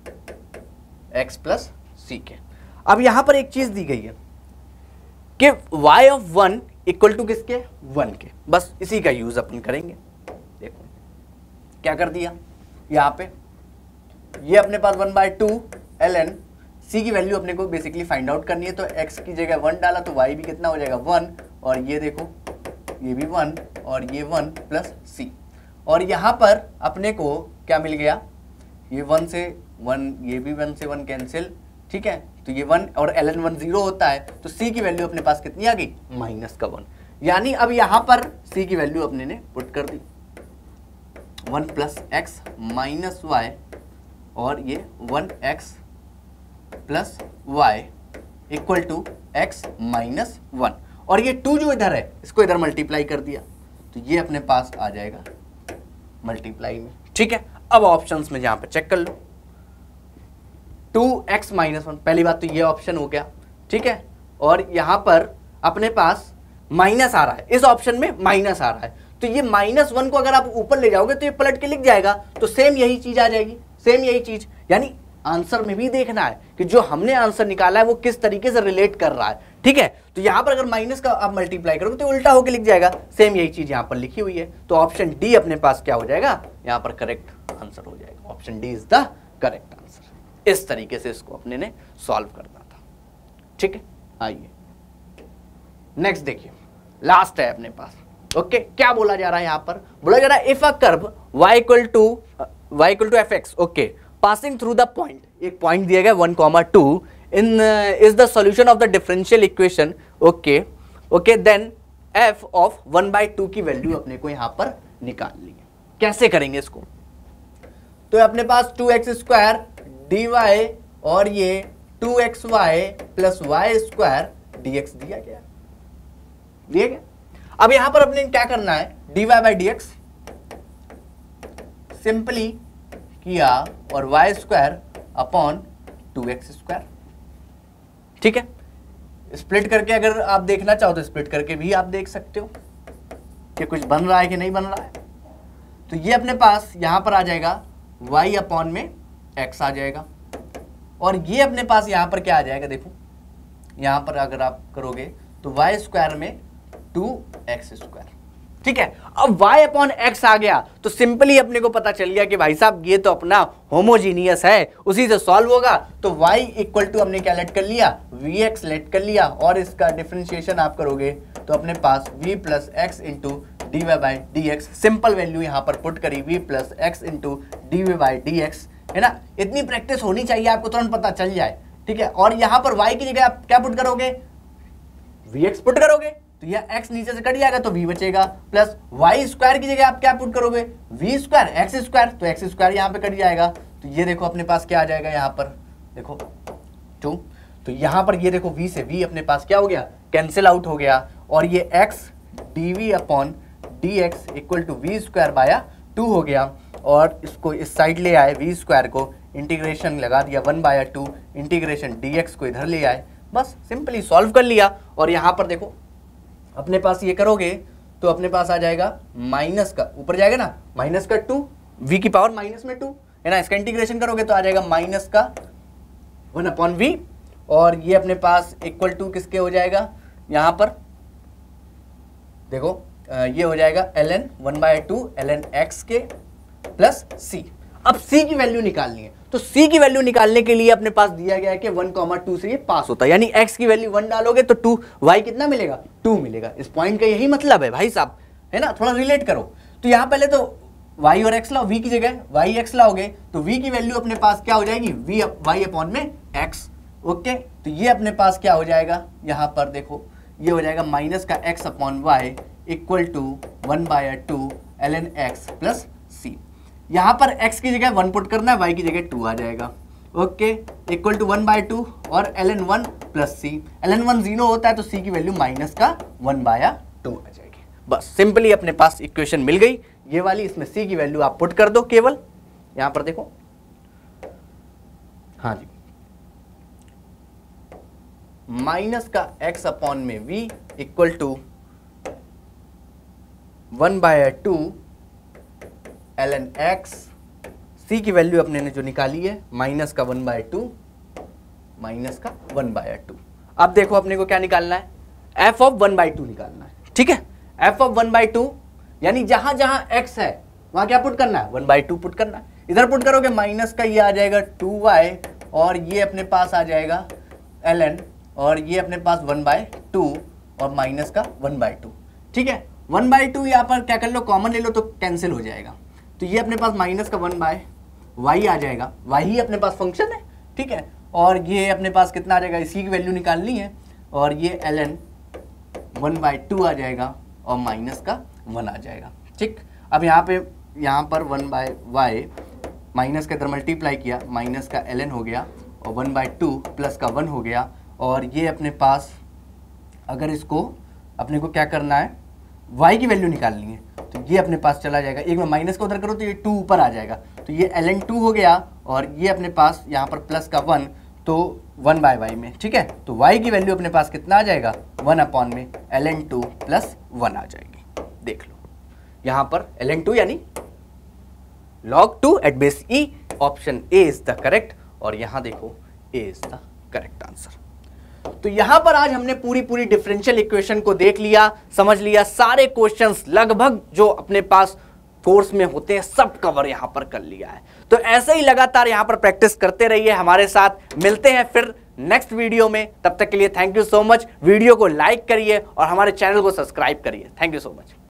x प्लस सी के। अब यहां पर एक चीज दी गई है कि y of one equal to किसके, वन के, बस इसी का यूज अपन करेंगे। देखो क्या कर दिया, यहां पे ये अपने पास one by two L N, C की वैल्यू अपने को बेसिकली फाइंड आउट करनी है, तो x की जगह वन डाला तो y भी कितना हो जाएगा वन, और ये देखो ये भी वन और ये वन प्लस सी, और यहां पर अपने को क्या मिल गया, ये वन से वन, ये भी वन से वन कैंसिल, ठीक है, तो ये वन और एल एन वन जीरो होता है, तो सी की वैल्यू अपने पास कितनी आ गई, माइनस का वन। यानी अब यहां पर सी की वैल्यू अपने ने पुट कर दी, one plus x minus y, और ये one x plus y equal to x minus one, और ये टू जो इधर है इसको इधर मल्टीप्लाई कर दिया, तो ये अपने पास आ जाएगा मल्टीप्लाई में, ठीक है। अब ऑप्शंस में जहां पे चेक कर लो, टू एक्स माइनस वन, पहली बात तो ये ऑप्शन हो गया, ठीक है, और यहां पर अपने पास माइनस आ रहा है, इस ऑप्शन में माइनस आ रहा है, तो ये माइनस वन को अगर आप ऊपर ले जाओगे तो ये पलट के लिख जाएगा, तो सेम यही चीज आ जाएगी, सेम यही चीज। यानी आंसर में भी देखना है कि जो हमने आंसर निकाला है वो किस तरीके से रिलेट कर रहा है, ठीक है। तो यहां पर अगर माइनस का आप मल्टीप्लाई करोगे तो उल्टा होकर लिख जाएगा, सेम यही चीज यहां पर लिखी हुई है, तो ऑप्शन डी अपने पास क्या हो जाएगा, यहां पर करेक्ट आंसर हो जाएगा, option D is the correct answer. इस तरीके से इसको अपने ने सॉल्व करना था, ठीक है। आइए नेक्स्ट देखिए, लास्ट है अपने पास। ओके okay, क्या बोला जा रहा है यहाँ पर, बोला जा रहा है if a curve y equal to y equal to F X, okay, passing through the point, एक पॉइंट दिया गया one comma two, in is the solution of the differential equation, okay okay, then f of one by two की value अपने को यहाँ पर निकालनी है। कैसे करेंगे इसको, तो अपने पास two x square d y और ये two x y plus y square d x दिया गया दिया गया अब यहां पर अपने क्या करना है, d y by d x simply किया और y square upon two x square, ठीक है। स्प्लिट करके अगर आप देखना चाहो तो स्प्लिट करके भी आप देख सकते हो कि कुछ बन रहा है कि नहीं बन रहा है। तो ये अपने पास यहां पर आ जाएगा y अपॉन में x आ जाएगा, और ये अपने पास यहां पर क्या आ जाएगा, देखो यहां पर अगर आप करोगे तो y स्क्वायर में टू एक्स स्क्वायर, ठीक है। अब y अपॉन एक्स आ गया तो सिंपली अपने को पता चल गया कि भाई साहब ये तो अपना होमोजीनियस है, उसी से सॉल्व होगा। तो y इक्वल टू हमने क्या लेट कर लिया, vx लेट कर लिया, और इसका डिफरेंशिएशन आप करोगे तो अपने पास v plus x into d y by d x, simple value यहाँ पर पुट करी v plus x into d y by d x, है ना। इतनी प्रैक्टिस होनी चाहिए, आपको तुरंत पता चल जाए, ठीक है। और यहाँ पर y की जगह आप क्या पुट करोगे, vx पुट करोगे तो यह x नीचे से कट जाएगा तो v बचेगा, प्लस y स्क्वायर की जगह आप क्या पुट करोगे, v स्क्वायर एक्स स्क्वायर, तो एक्स स्क्वायर यहाँ पे कट जाएगा। तो ये देखो अपने पास क्या आ जाएगा, यहाँ पर देखो टू, तो यहाँ पर ये देखो v से v अपने पास क्या हो गया, कैंसिल आउट हो गया, और ये x d v upon d x equal to v square by two हो गया, और इसको इस साइड ले आए, वी स्क्वायर को इंटीग्रेशन लगा दिया वन बाया टू, इंटीग्रेशन डी एक्स को इधर ले आए, बस सिंपली सॉल्व कर लिया। और यहाँ पर देखो अपने पास ये करोगे तो अपने पास आ जाएगा माइनस का, ऊपर जाएगा ना माइनस का टू, वी की पावर माइनस में टू, है ना। इसका इंटीग्रेशन करोगे तो आ जाएगा माइनस का वन अपॉन वी, और ये अपने पास इक्वल टू किसके हो जाएगा, यहाँ पर देखो ये हो जाएगा L N one by two L N x के प्लस सी। अब c की वैल्यू निकालनी है, तो c की वैल्यू निकालने के लिए अपने पास दिया गया है कि वन कॉमा टू से ये पास होता है, यानी x की वैल्यू वन डालोगे तो टू, y कितना मिलेगा, टू मिलेगा। इस पॉइंट का यही मतलब है भाई साहब, है ना, थोड़ा रिलेट करो। तो यहाँ पहले तो y और x लाओ, v की जगह y x लाओगे तो v की वैल्यू अपने पास क्या हो जाएगी, v y अपॉन में x, ओके। तो ये अपने पास क्या हो जाएगा, यहाँ पर देखो ये हो जाएगा माइनस का x अपॉन y equal to one by two L N x plus C. यहाँ पर x की जगह वन पुट करना है, y की जगह टू आ जाएगा, okay, equal to one by two और L N one plus C. L N one zero होता है तो c की वैल्यू माइनस का वन बाय टू आ जाएगी। बस सिंपली अपने पास इक्वेशन मिल गई ये वाली, इसमें c की वैल्यू आप पुट कर दो केवल, यहाँ पर देखो, हाँ जी, माइनस का x अपॉन में v equal to one by two L N x, C की वैल्यू अपने ने जो निकाली है माइनस का वन बाय टू माइनस का वन बाय टू। अब देखो अपने को क्या निकालना है, F of one by two निकालना है, ठीक है। F of one by two यानी जहां जहां एक्स है वहां क्या पुट करना है, वन बाय टू पुट करना है। इधर पुट करोगे माइनस का ये आ जाएगा टू वाई, और ये अपने पास आ जाएगा एल एन, और ये अपने पास वन बाय टू और माइनस का वन बाय टू, ठीक है। वन बाय टू यहाँ पर क्या कर लो, कॉमन ले लो तो कैंसिल हो जाएगा, तो ये अपने पास माइनस का वन बाय वाई आ जाएगा, वाई ही अपने पास फंक्शन है, ठीक है। और ये अपने पास कितना आ जाएगा, इसी की वैल्यू निकालनी है, और ये L N one by two आ जाएगा और माइनस का वन आ जाएगा, ठीक। अब यहाँ पे यहाँ पर वन बाय वाई माइनस का इधर मल्टीप्लाई किया, माइनस का एल एन हो गया और वन बाय टू प्लस का वन हो गया, और ये अपने पास अगर इसको अपने को क्या करना है, y की वैल्यू निकालनी है, तो ये अपने पास चला जाएगा, एक में माइनस का उधर करो तो ये टू ऊपर आ जाएगा, तो ये एल एन टू हो गया, और ये अपने पास यहाँ पर प्लस का वन, तो वन बाय वाई में, ठीक है। तो y की वैल्यू अपने पास कितना आ जाएगा, वन अपॉन में L N two plus one आ जाएगी। देख लो यहाँ पर एल एन टू यानी log two at base E, option A is the correct, और यहाँ देखो A is the correct answer. तो यहां पर आज हमने पूरी पूरी डिफरेंशियल इक्वेशन को देख लिया, समझ लिया, सारे क्वेश्चंस लगभग जो अपने पास कोर्स में होते हैं सब कवर यहां पर कर लिया है। तो ऐसे ही लगातार यहां पर प्रैक्टिस करते रहिए हमारे साथ। मिलते हैं फिर नेक्स्ट वीडियो में। तब तक के लिए thank you so much. Video को लाइक करिए और हमारे चैनल को सब्सक्राइब करिए। Thank you so much.